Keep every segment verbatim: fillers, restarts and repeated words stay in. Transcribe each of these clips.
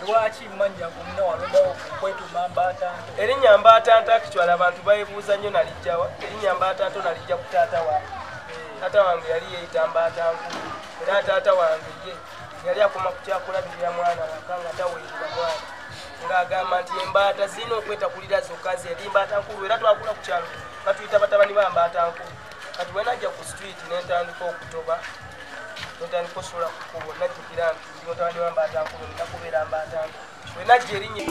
lwaki mmanya kumina walondawo kwetuma Mbatanto? Erinnya Mbatanto akichwala abantu bayibuuza nnyo nalijjawa. Erinnya Mbatanto nalijja ku taata wange. Taata wange yali yeeyita Mbatanto. Era taata wange ye yali akoma ku kyakulabirira mwana waka nga taweerera mwana. Ng'agamba nti embaata zirina okwetakulira zokka zeri Mbaatankulu. Era twakula ku kyalo batuyita batabani ba Mbaatankulu. Kati bwe najja ku street ne ntandika okutoba notandika osobola kukuba najjukira nti ndi mutabani wa Mbaatankulu ntakubeera Mbaatankulu. Bwe najja erinnya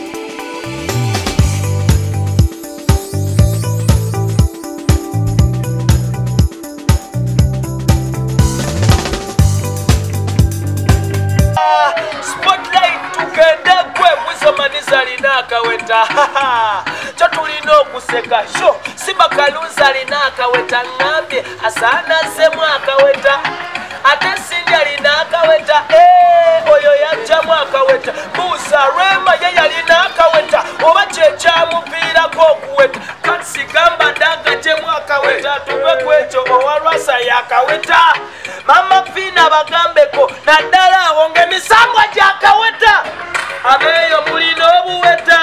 Spotlight tugenda gwe Bwizomanisa alina akaweta kyo tulina okuseka sho Simba Kalunzi alina akaweta ngambye asaana azzemu akaweta ate Sindi alina akaweta ee oyo yajjamu akaweta Musa Rema ye yalina akaweta oba kyekyamuviirako okuweta kati sigamba ndangajjemu akaweta tuve ku ekyo owalwasa yakaweta Mama Fina bagambeko naddala awo ng'emisango gyakaweta abeeyo mulina obuweta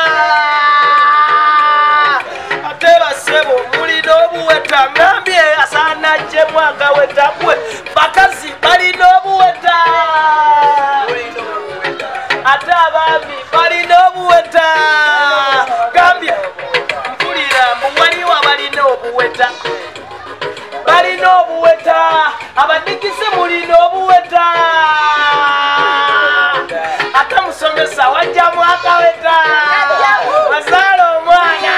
ate basebo mulina obuweta ngambye asaana ajjemu akaweta gwe bakazi balina obuweta ate abaami balina obuweta gambye mpulira mbu waliwo abalina obuweta balina obuweta abadikise mulina obuweta ate musomesa wajjamu akaweta wazaala omwana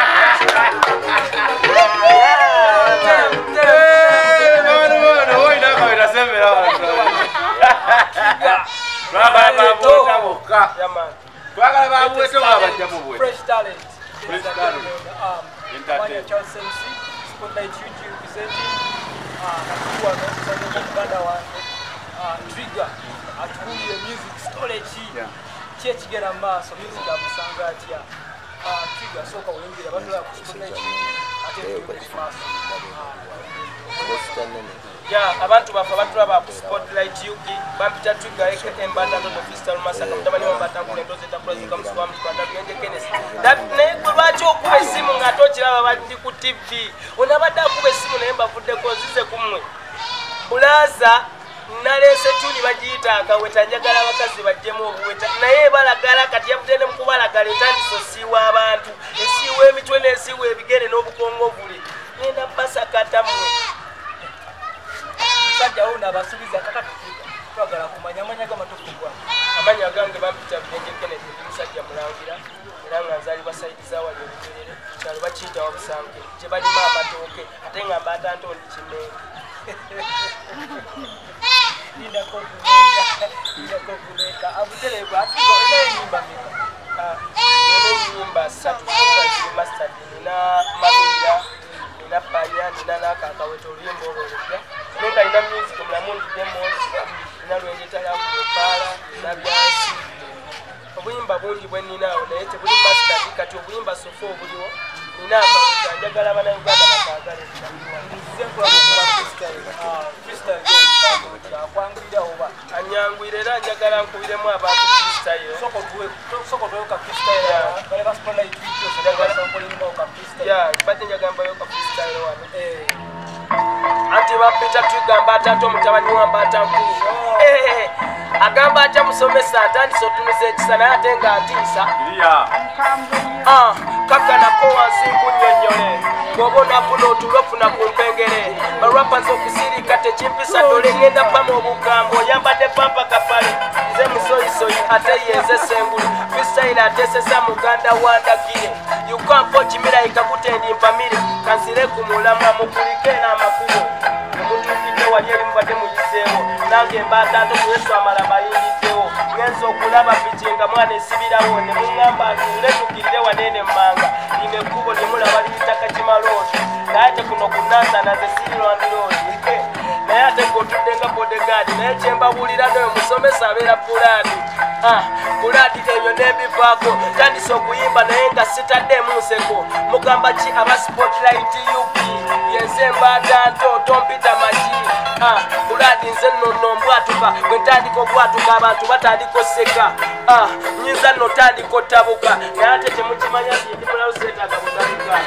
Fresh talent. Fresh talent. Spotlight YouTube presenting atuwa no Uganda wange Trigger atuye music storage kye kigera maaso music amusanga atya Trigger soka oyingira batula ku Spotlight ate maaso ya abantu bafa batulaba ku Spotlight yuki bampita Trigger eke Mbatanto to Crystal Masaka mutabani wa Mbatanto ndoze takulozi kama mswamu kwanda byenje Kenneth that ne lwaki okuba esimu nga tokiraba bali ku T V onabadde akuba esimu naye mbavuddeko zize kumwe bulaza nalese tuli bagiyita akaweta njagala abakazi bajjemu obuweta naye balagala kati yavudde ne mukubalagala etandiso siwa abantu esiwa emitwe n'esiwa ebigere n'obukongo buli nenda basakata mwe sajja una basubiza kakatukiga twagala kumanya amanya gamatokugwa amanya gange bampita byenje Kenneth musajja mulangira era nga nzalibwa sayidiza wali obugerere kyalo bakiyita wabusange gye balima amatooke ate nga Mbatanto ndi kinene Nina kokumeka Nina kokumeka abutelebwa ina enyimba mika nina enyimba satu kwa master nina Mamira nina Panya nina nakakaweta oluyimba olwolekya neka ina music mulamundi demos nina lwenjetala kupala nina byasi obuyimba bungi bwe ninaawo naye tebuli master kati obuyimba sofo obuliwo nina akaweta njagala bana Uganda bakaagala akwangwira oba anyangwira era njagala nkubiremu abantu freestyle soko tuwe soko tuwe ka freestyle bale ba Spotlight video njagala nkolimba ka freestyle ya bade njagala mbayo ka freestyle wano eh ati bapita tugamba atato mutabani wa Mbatanto eh agamba acha musomesa atandiso tunuze ekisana ate nga atisa ah kaka nako wansi kunnyonnyole bw'obona kuno otulofuna ku mpengere barapa z'okusirika tekimpisa dole ngenda pama obugambo yambadde pampa kapale nze musoyisoyi ate yenze sengulu freestyle atesesa muganda wandagire yukampo kimira ikakutendi mpamire kansire ku mulamwa mukulike n'amakubo omutukidde wali eri mubadde muyiseewo nange Mbatanto ku Yesu amala bayindiddewo ngenza okulaba bikinga mwana esibirawo ne muŋŋamba nti nletukirire wanene mmanga lino ekkubo lyemulaba liyitaka kimalooto naye ate kuno kunansana ze sirirwandiroodi naye ate ng'otudde nga bodegaadi naye kyembabuulira noyo musomesa abeera pulaani buladi ebyo nebivaako tandise okuyimba naye nga sitaddemu nseko mugamba ki aba spotlight up yenze mbaada nto tompita magi buladi nze nnono mbwatuka bwe ntandika obwatuka abantu batandika oseka nyinza nno tandika ottabuka naye ate temukimanya nti ndi mulawo seetaaga butabuka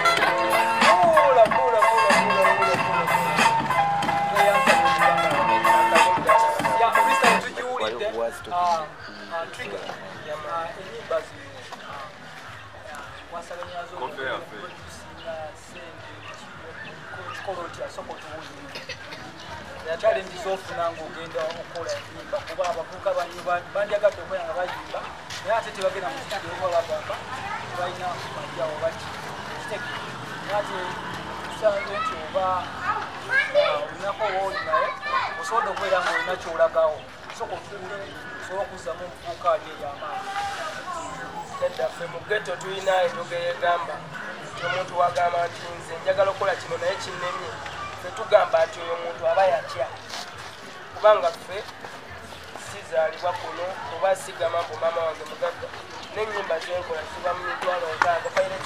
challenge zofuna ng'ogenda okukola ennyimba kuba abavubuka bandyagadde okwera nga bayimba naye ate tebagenda mu studio oba bagamba tebalina majjawo bati kiteke naye ate tusanze nti oba olinako oba oli naye osobodde okubeera nga olina kyolagawo soka otuule osobola okuzzamu omuvubuka ali ey'amaanyi eddaffe mu ghetto tulina enjoga eyegamba nti omuntu wagamba nti nze njagala okukola kino naye kinnemye tugamba nti oyo omuntu aba yatya kubanga ffe sizaalibwa kuno oba sigamba mbu maama wange mugagga n'ennyimba zenkola ziba mu mitwalo nkaaga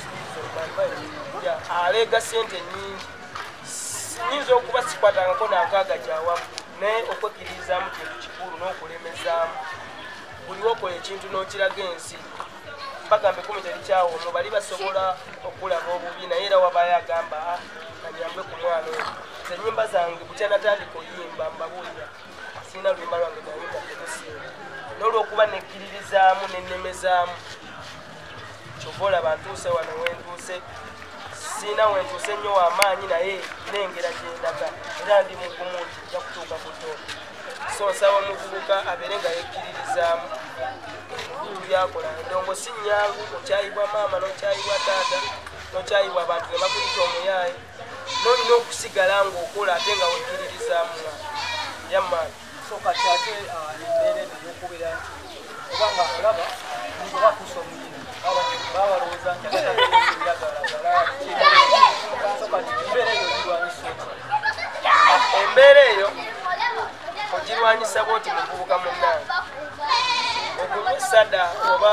aleega sente nnyingi nyinza okuba sikwatangako nankaaga kyawamu naye okwekkiririzaamu kintu kikulu n'okulemezaamu buliwo okola ekintu n'okiraga ensi bagambe kumi terikyawo omwo bali basobola okulaba obubi naye era wabayo agamba kanyambe ku mwana oyo nze ennyimba zange butya natandika oyimba mbabuulira sirina luyimba lwange nayimba temusinga n'olwokuba nekkiririzaamu nennemezaamu kyova olaba ntuuse wano wentuuse sirina wentuuse nnyo w'amaanyi naye nengera gyendaga era ndi mugumu nti nja kutuuka ku ttooka so nsaba omuvubuka abeere nga yekkiririzaamu ebintu byakola endongo si nnyangu okyayibwa maama n'okyayibwa taata n'okyayibwa abantu ge bakuyita omuyaaye n'olina okusigala ng'okola ate nga wekkiririzaamu yamaani so kati ate embeera eno ey'okubeera nti obanga olaba muntu bakuusa omuyini baba balowooza nti agaaagalagala so kati embeera eyo ogirwanyisa oti embeera eyo ogirwanyisa bwoti muvubuka munnange okumusada oba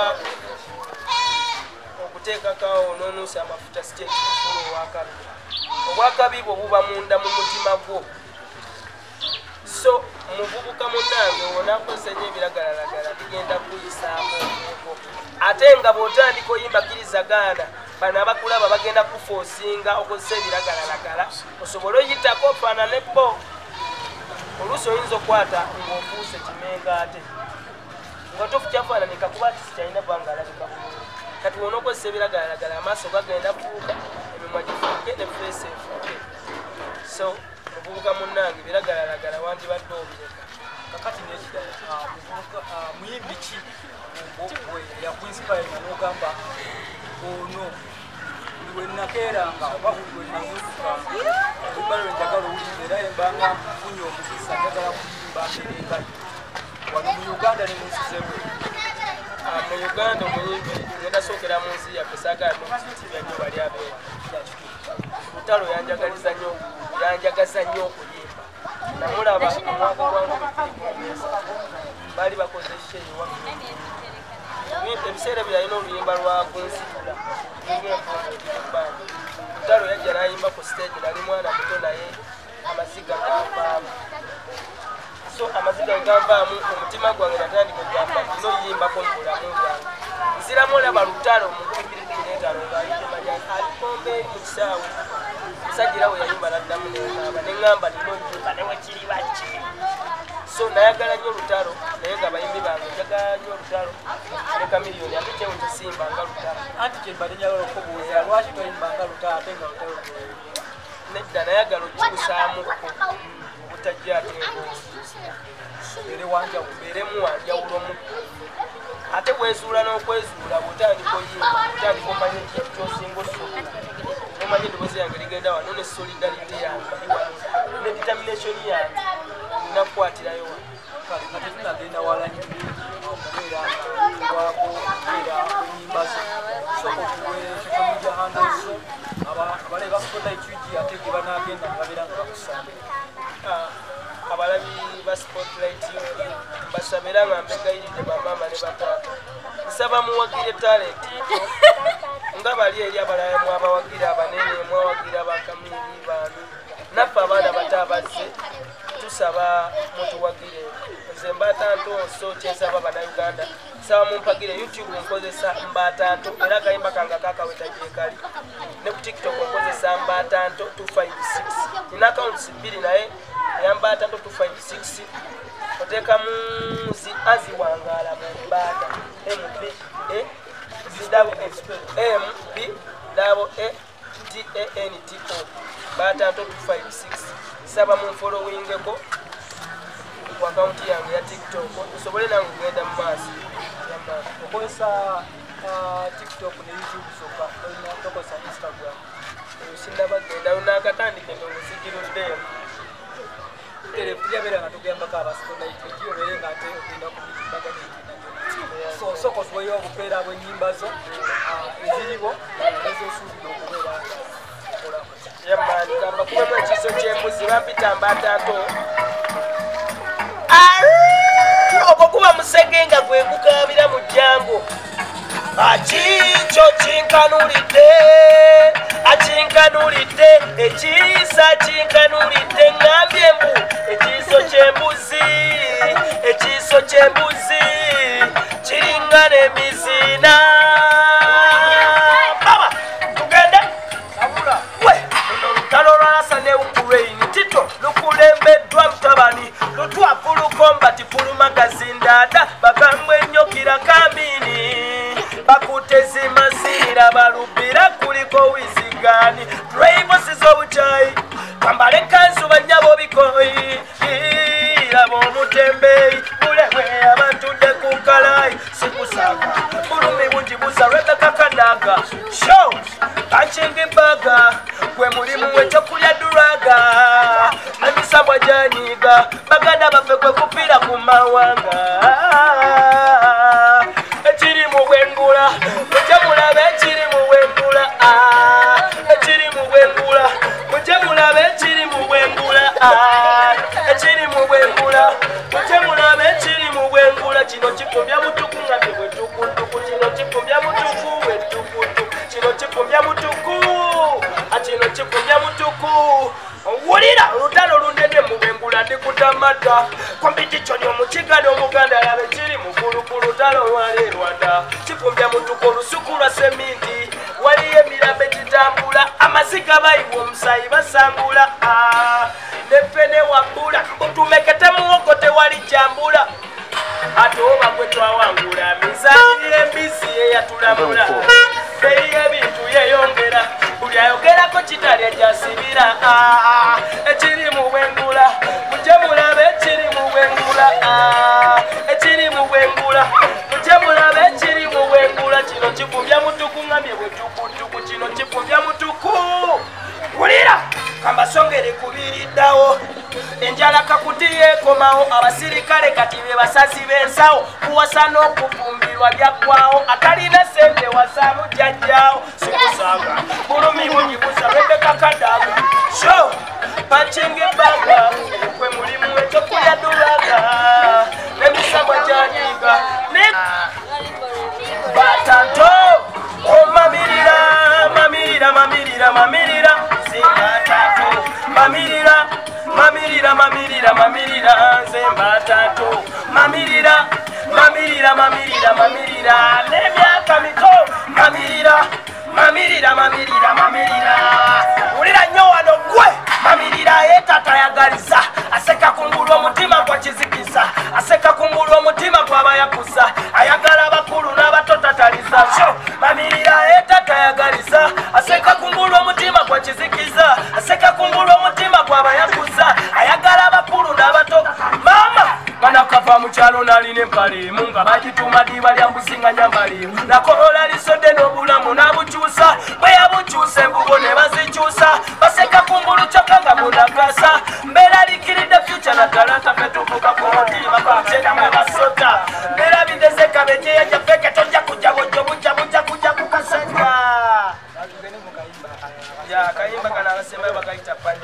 okuteekakawo n'onuusa amafuta siteeki kukulu owakabi obwakabi bwe buba munda mu mutima gwo so muvubuka munnange wonakozesa nyo ebiragalalagala bigenda kuyisaamu okuko ate nga bw'otandika oyimba kirizagaana bano abakulaba bagenda kufoosinga okozesa ebiragalalagala osobole oyitako ofaanane bo oluusi oyinza okwata ng'ofuuse kimenga ate nga tofukyafaananika kuba ati sikyalina banga alabika bulungi kati wona okozesa ebiragalalagala amaaso gagenda fuuka emimwa gifuuke ne feesi efuuke so muvubuka munnange biragalalagala wandibadde obireka kakati nekidala muyimbi ki gwe yakuinspire n'ogamba ono buli we nakeeranga oba buli we nazuukukanga olubala lwe njagala owulira era embanga nfunye omukisa njagala kuyimba mberengayo wano mu uganda ne munsi zemu mu uganda omuyimbi ngendasookera mu nsi yaffe saagala nokuzitibya nnyo bali abeera lutalo yanjagaliza nnyo yanjagaza nnyo okuyimba namulaba omwaka gwangu mufirimuesa baali bakoze sheewa ebiseera byalina oluyimba lwakunsitula lutalo yajja nayimba ku stage nali mwana muto naye amaziga ganvaamu so amaziga ganvaamu omutima gwange natandika ogamba nina oyimbako mu bulamu bwange nziramu olaba lutalo mu nkubikirikineetaano ngaayitemanya alikombe mu kisaawe musajjira we yayimba naddamu neŋŋamba neŋŋamba nina oyimba newekiri baki so nayagala nnyo olutalo naye nga bayimbi bange njagala nnyo olutalo ne kamiliyoni ate kyewe kisimbanga lutalo anti kyembadde njagala okubuuza lwaki toyimbanga lutalo ate nga lutalo nedda nayagala okiwusaamuko obutajja ate ere wanjawulo mbeeremu wanjawulomuko ate bwezuula n'okwezuula bwotandika oyimba otandika omanye ekintu kyosinga osobola omanye eddoboozi yange ligenda wano ne solidarity yange liwano ne determination yange nina kukwatirayo wano kale nga tetunagenda wala nnyo okubeera nga wako okubeera enyimba zo soka okuwe social media handles zo abalabi ba Spotlight U G ate ge banaagenda nga babeera nga bakusanga abalabi ba Spotlight U G nsaba era nga mbegayiride bamama ne bataata nsaba muwagire talenti nga bali eri abalala mwabawagira abanene mwawagira bakamiri bami naffe abaana bato abazze tusaba mutuwagire nze Mbatanto so kyensaba bannayuganda nsaba mumpagire YouTube nkozesa Mbatanto era akayimba kange kakaweta gyekali ne ku TikTok nkozesa Mbatanto two five six nina accounts bbiri naye eya Mbatanto two five six oteeka muzi aziwangaala mu Mbata M B E M B E T A N T O Mbatanto two five six saba mu followingeko ku account yange ya TikTok usobole nange kugenda mu maaso okozesa TikTok ne YouTube soka olina tokosa Instagram sindabagenda lunaakatandike ndowozigiruddeyo televiziyo nga tugambako abasikolayiti obeere nga ate ogenda kumitimbagana so soko tuweyo obupeera bw'ennyimba zo eziriwo ezosuubira okubeera yamani kamba kubemu ekiso ky'embuzi bampita Mbatanto ogwo guba musege nga gwe gukaabira mu jjango akikyo kinkanulidde akinkanulidde ekiisa kinkanulidde ngambye mbu ekiiso ky'embuzi ekiiso ky'embuzi kiringa n'emiziina baba tugende we olutalo lwasa ne Ukraine Tito lukulembeddwa lutabani lutwafu lukombati pulu magazindaada bagambwe ennyokira kamini bakutezi mazira balubira kuliko wizigani drivosi z'obucayi bambale kanzu banyabo bikoyi laba omutembeyi bulebwe abantudde ku kalayi sikusanga bulumi bungi buza Rebecca Kadaga show kanchingi baga gwe mulimu w'ekyokulya duraga emisambwa gyanyiga baganda baffe kwe kupira ku mawanga ekiri mu bwengula mujje mulabe ekiri mu bwengula ekiri mu bwengula mujje mulabe ekiri mu bwengula ekiri mu bwengula mujje mulabe ekiri mu bwengula kino kifumbya mutuku nga bwe tukutuku kino kifumbya mutuku we tukutuku kino kifumbya mutuku kino kifumbya mutuku wulira olutalo lundende mu bwengula ndikutamata kompitishoni omukiga n'omuganda alabe kiri mukulu ku lutalo lwaleerwanda kifumbya mutuku olusuku lwa seminti waliyo emirambo egitambula amaziga bayiwa omusayi basangula neffe ne wabbula mbutumekete muwogo tewali kyambula ate oba gwe twawangula mizanire embisi yeyatulamula beyi ebintu yeyongera buli ayogerako kitalya gyasibira ekiri mu bwengula mujje mulabe ekiri mu bwengula ekiri mu bwengula mujje mulabe ekiri mu bwengula kino kifumbya mutuku ngambye bwe tukutuku kino kifumbya mutuku wulira kambasongere kubiriddawo enjala kakuti yekomawo abasirikale kati be basazi b'ensawo kuwasa n'okufumbirwa byaggwawo atalina sente wasaamu jjajjaawo sikusanga bulumi bunyibuza Rebecca Kadaga sho panchingi baga kwe mulimu ekyokulya dulaga n'emisambwa gyanyiga ne Mbatanto omamirira mamirira mamirira mamirira Mbatanto mamirira mamirira mamirira mamirira nze Mbatanto mamirira mamirira mamirira mamirira n'emyaka mito mamirira mamirira mamirira mamirira wulira nnyo wano gwe mamirira yetatayagaliza aseka kungulu omutima gwa kizikiza aseka kungulu omutima gwabayakuza ayagala abakulu n'abato tataliza sho mamirira yetatayagaliza aseka kungulu omutima gwa kizikiza aseka kungulu omutima gwabayakuza ayagala abakulu n'abato mama banakava mu kyalo nalina empalimu nga bagituma diba lya mbuzinga nyambalimu nakolola lisodde n'obulamu n'abukyusa bwe yabukyusa embugo ne bazikyusa baseka kungulu kyokka nga munagasa mbeera likiridde fyuca natalanta fetuvuga ku mutima kwakyenda mwe basota mbeera bindezeka bejeya gyafeke tojja kujja bojjo bujja bujja kujja kukasenya ya kayimba kana abasembayo bakayita panya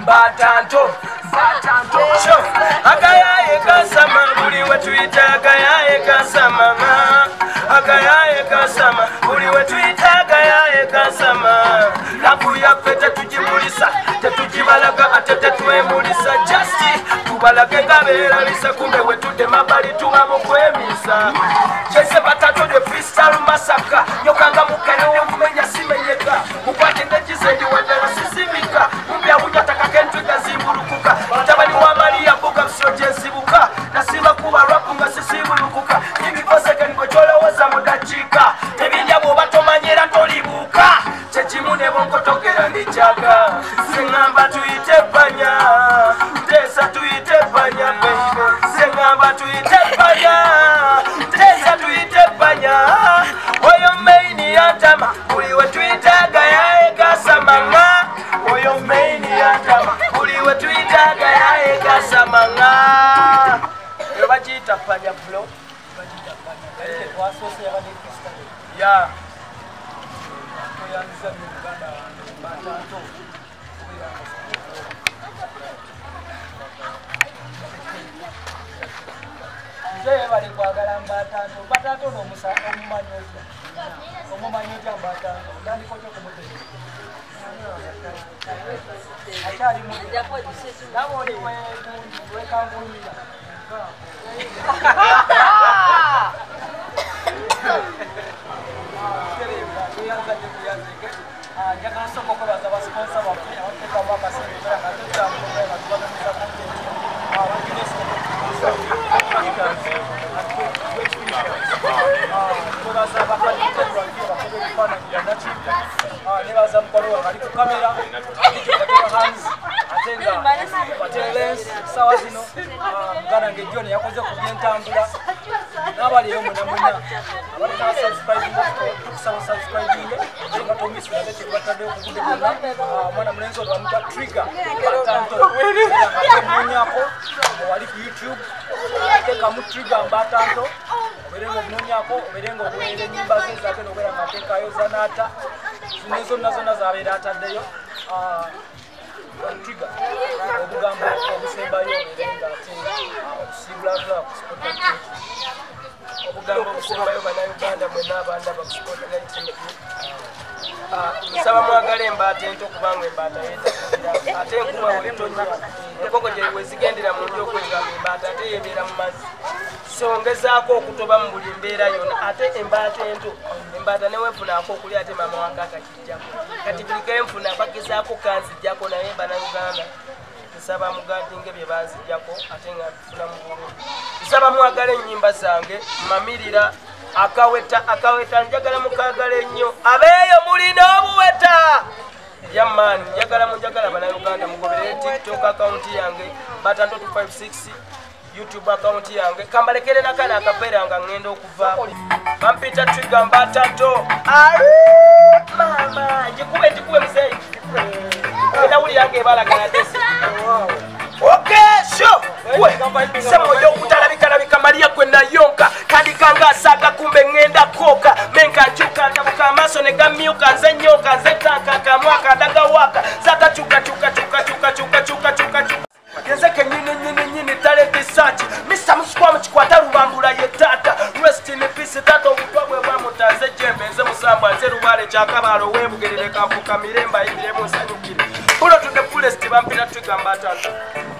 Mbatanto Mbatanto Agayaye kasama buli we tuyita agayaye kasama Agayaye kasama buli we tuyita agayaye kasama Nakuya pete tujimulisa tetujibalaga ate tetwemulisa Justi tubalage ngabera lisa kumbe we tudde mabali tuba mu kwemisa Chese batato de freestyle masaka Yokanga mukene omumenya simenyeka Mukwate ngejizendi wadala sisimika Mbya hunyataka kentwiga zimbulukuka Mutabani wa Maria buga msioje zibuka Nasima kuwa rapu nga sisibulukuka Nikifoseke niko cholowoza mudachika Ebinja bubato manyera tolibuka Chechimune bonko tokera nichaga Sengamba tuite banya Tesa tuite banya baby Sengamba tuite banya Tesa tuite banya Oyo meini atama Uliwe tuite agayaye kasamanga Oyo meini atama Uliwe tuite agayaye kasamanga Yo bajita panya blo Bajita panya Kale kwa sose ya bade kristali Ya Koyanza muganda Mbatanto Nje bali kwagala Mbatanto Mbatanto no musa omumanyota omumanyota Mbatanto ndani kocho kumutege Achari mu Nabo ni we we kangulira Jangan sokok kalau ada sponsor waktu yang kita bawa kasih mereka nanti kita mulai lagi pada masa nanti. Ah, jenis Ah, kita rasa bakal kita buat dia bakal jadi panah dia nanti. Ah, ni rasa kalau hari tu kamera, kita kita hands, atenga, pakai lens, sawa sino. Ah, karena kejuan ya kau jauh kubian tambula. Nabali yo muna muna. Abali na subscribe na ko, kusaba subscribe ile. Inga to miss na bete batade kukude kuna. Mwana mlenzo wa mta trigger. Batanto. Munya ko wali ku YouTube. Teka mu trigger Mbatanto. Oberengo munya ko, oberengo kuele nyimba ze zake nobera mateka yo zanata. Zinezo nazo nazabera ataddeyo. Ah trigger. Obugambo obusemba yo oberenga ate. Sibla bla sport. Obugambo obusembayo bannayuganda mwenna abaana bakusipota nineteen nsaba mwagala embaata ento kubanga embaata yetakira ate enkuba wetonnya enkoko gye wezigendera mu nju okwegamba embaata ate yebeera mu mazzi so ngezaako okutoba mu buli mbeera yonna ate embaata ento embaata newenfunaako okuli ate maama wange akakijjako kati buli kenfuna bagezaako kanzijjako naye bannayuganda nsaba mugandinge bye banzijjako ate nga nfuna mu bulungi nsaba mwagala ennyimba zange mamirira akaweta akaweta njagala mukagala ennyo abeeyo mulina obuweta yamani njagala munjagala bannayuganda mugobere tiktok account yange Mbatanto two five six YouTube account yange kambalekere nakana akapeera nga ngenda okuva bampita trigger Mbatanto ali mama jikube jikube mzee enda uli yange balagala desi okay sure we sema yo kutalabika labika Maria kwenda yonka kandikanga saga kumbe ngenda koka menka chuka ndabuka maso ne gamyuka nze nyoka nze tanka kamwaka daga waka zata chuka chuka chuka chuka chuka chuka chuka chuka Yenzeke nyini nyini nyini tale bisachi Mister Musikwa mchikwata rubambula ye tata Rest in peace tata ubutwabwe wa mutaze jembe Nze musamba nze rubale chakabalo webugerere kafuka miremba ibiremu nsanyukiri Ulo to the fullest bampina trigger Mbatanto